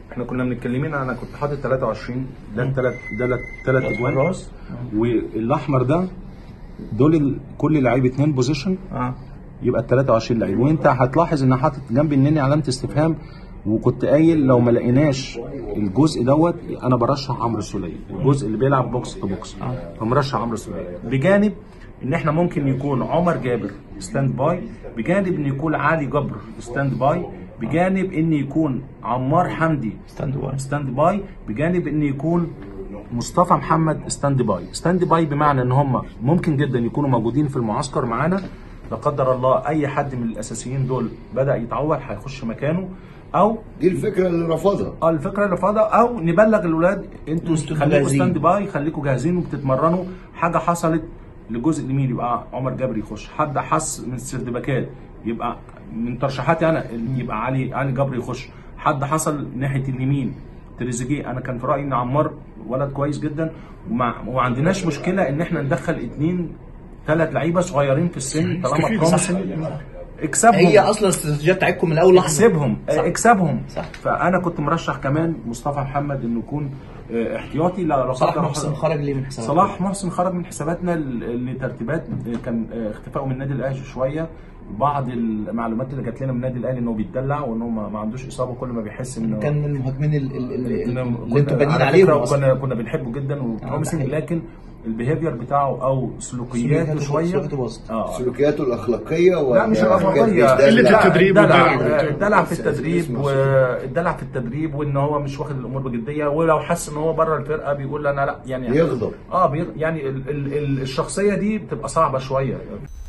احنا كنا متكلمين، انا كنت حاطط 23 ده ثلاث اجوان، والاحمر ده دول كل لعيب 2 بوزيشن، يبقى ال 23 لعيب. وانت هتلاحظ ان حاطط جنب النني علامه استفهام، وكنت قايل لو ما لقيناش الجزء دوت انا برشح عمرو السوليه، الجزء اللي بيلعب بوكس تو بوكس، فمرشح عمرو السوليه، بجانب ان احنا ممكن يكون عمر جابر ستاند باي، بجانب ان يكون علي جبر ستاند باي، بجانب ان يكون عمار حمدي ستاند باي، بجانب ان يكون مصطفى محمد ستاند باي. ستاند باي بمعنى ان هم ممكن جدا يكونوا موجودين في المعسكر معانا، لا قدر الله اي حد من الاساسيين دول بدا يتعور هيخش مكانه، او دي الفكره اللي رفضها. الفكره اللي رفضها، او نبلغ الاولاد انتوا خليكم ستاند باي، خليكم جاهزين وبتتمرنوا، حاجه حصلت للجزء اليمين يبقى عمر جابر يخش، حد حس من السردباكات يبقى من ترشيحاتي انا يبقى علي جبر يخش، حد حصل ناحيه اليمين تريزيجيه. انا كان في رايي ان عمار ولد كويس جدا، وما عندناش مشكله ان احنا ندخل 2 3 لعيبه صغيرين في السن طالما بروميسنج، اكسبهم. هي اصلا الاستراتيجيه بتاعتكم من اول لحظه، اكسبهم. صح. فانا كنت مرشح كمان مصطفى محمد انه يكون احتياطي. لا صلاح محسن خرج ليه من حساباتنا؟ صلاح محسن خرج من حساباتنا لترتيبات، كان اختفائه من النادي الاهلي شويه، بعض المعلومات اللي جات لنا من النادي الاهلي انه بيتدلع وانه ما عندوش اصابه، كل ما بيحس انه كان من المهاجمين اللي انتوا بانين عليهم، كنا بنحبه جدا وبروميسنج، لكن البيهيفير بتاعه او سلوكياته شويه، سلوكياته الاخلاقيه لا مش الاخلاقيه، قله التدريب، الدلع في التدريب، وان هو مش واخد الامور بجديه، ولو حس ان هو بره الفرقه بيقول انا لا، يعني يغضب. يعني الشخصيه دي بتبقى صعبه شويه.